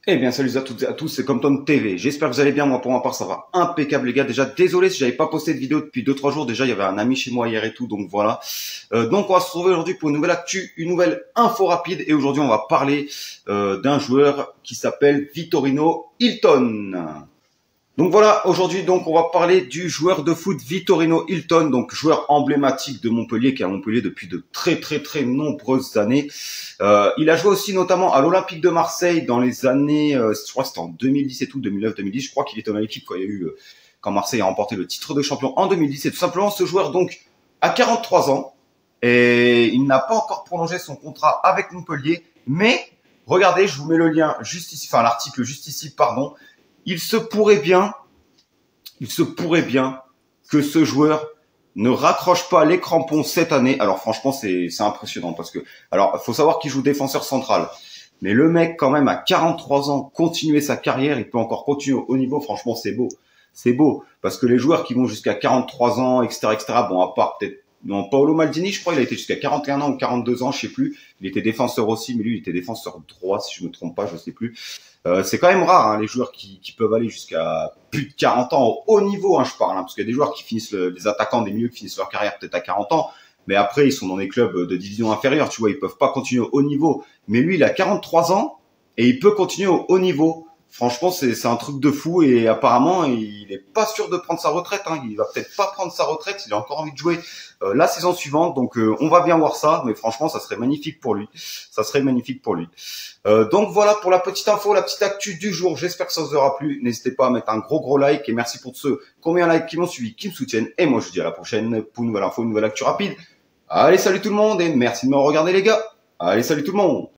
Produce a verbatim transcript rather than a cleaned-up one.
Eh bien, salut à toutes et à tous, c'est Compton T V. J'espère que vous allez bien. Moi, pour ma part, ça va impeccable, les gars. Déjà, désolé si j'avais pas posté de vidéo depuis deux trois jours. Déjà, il y avait un ami chez moi hier et tout, donc voilà. Euh, donc, on va se retrouver aujourd'hui pour une nouvelle actu, une nouvelle info rapide. Et aujourd'hui, on va parler euh, d'un joueur qui s'appelle Vittorino Hilton. Donc voilà, aujourd'hui donc on va parler du joueur de foot Vittorino Hilton, donc joueur emblématique de Montpellier qui est à Montpellier depuis de très très très nombreuses années. Euh, il a joué aussi notamment à l'Olympique de Marseille dans les années, euh, je crois que c'était en deux mille dix et tout, deux mille neuf deux mille dix, je crois qu'il était dans l'équipe quand il y a eu, euh, quand Marseille a remporté le titre de champion en deux mille dix. Et tout simplement ce joueur donc a quarante-trois ans et il n'a pas encore prolongé son contrat avec Montpellier, mais regardez, je vous mets le lien juste ici, enfin l'article juste ici, pardon. Il se pourrait bien, il se pourrait bien que ce joueur ne raccroche pas les crampons cette année. Alors franchement, c'est c'est impressionnant parce que, alors, faut savoir qu'il joue défenseur central. Mais le mec, quand même, à quarante-trois ans, continuer sa carrière, il peut encore continuer au haut niveau. Franchement, c'est beau. C'est beau. Parce que les joueurs qui vont jusqu'à quarante-trois ans, et cetera, et cetera, bon, à part peut-être, non, Paolo Maldini, je crois, il a été jusqu'à quarante et un ans ou quarante-deux ans, je sais plus. Il était défenseur aussi, mais lui, il était défenseur droit, si je me trompe pas, je sais plus. Euh, c'est quand même rare, hein, les joueurs qui, qui peuvent aller jusqu'à plus de quarante ans au haut niveau, hein, je parle, hein, parce qu'il y a des joueurs qui finissent, le, des attaquants des milieux qui finissent leur carrière peut-être à quarante ans, mais après ils sont dans des clubs de division inférieure, tu vois, ils peuvent pas continuer au haut niveau. Mais lui, il a quarante-trois ans et il peut continuer au haut niveau. Franchement, c'est c'est un truc de fou et apparemment, il est pas sûr de prendre sa retraite. Hein. Il va peut-être pas prendre sa retraite. Il a encore envie de jouer euh, la saison suivante. Donc, euh, on va bien voir ça. Mais franchement, ça serait magnifique pour lui. Ça serait magnifique pour lui. Euh, donc voilà pour la petite info, la petite actu du jour. J'espère que ça vous aura plu. N'hésitez pas à mettre un gros gros like et merci pour ceux combien de likes qui m'ont suivi, qui me soutiennent. Et moi, je vous dis à la prochaine pour une nouvelle info, une nouvelle actu rapide. Allez, salut tout le monde et merci de me regarder les gars. Allez, salut tout le monde.